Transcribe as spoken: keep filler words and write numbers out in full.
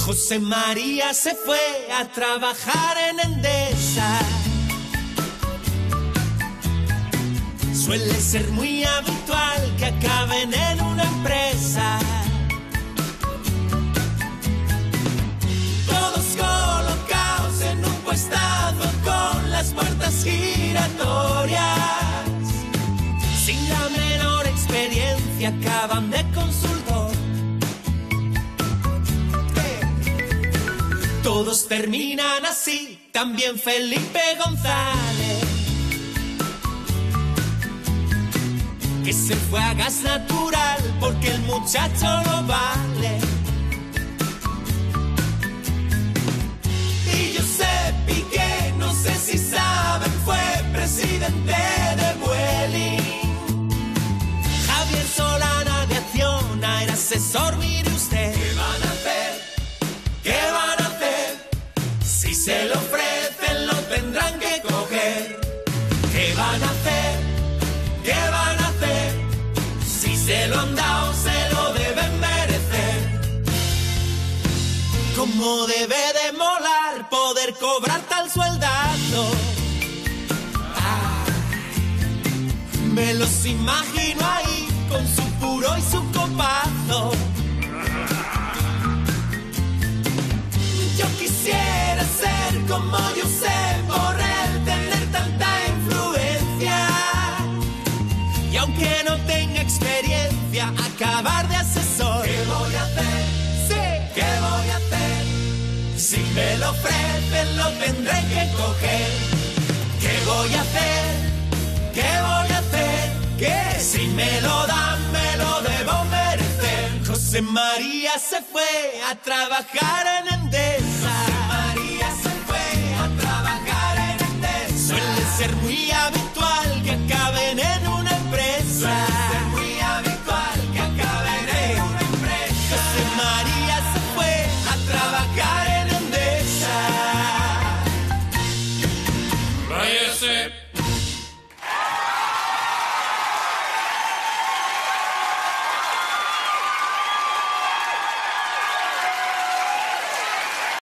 José María se fue a trabajar en Endesa. Suele ser muy habitual que acaben en una empresa. Todos colocados en un puestazo con las puertas giratorias. Sin la menor experiencia acaban de consultor. Todos terminan así, también Felipe González, que se fue a gas natural porque el muchacho lo vale. Y Josep Piqué, no sé si saben, fue presidente de Vueling. Javier Solana de Acciona era asesor, mire usted. ¿Qué van a hacer? ¿Qué van a hacer? Si se lo ofrecen lo tendrán que coger. ¿Qué van a hacer? ¿Qué van a hacer? Si se lo han dado, se lo deben merecer. Como debe de molar poder cobrar tal sueldazo. Ah, me los imagino ahí con su puro y su copazo. Yo quisiera ser como Josep Borrell, tener tanta influencia. Y aunque no tenga experiencia, acabar de asesor. ¿Qué voy a hacer? Sí, ¿qué voy a hacer? Si me lo ofrecen, lo tendré que coger. ¿Qué voy a hacer? ¿Qué voy a hacer? Que si me lo dan, me lo debo merecer. José María se fue a trabajar en Endesa.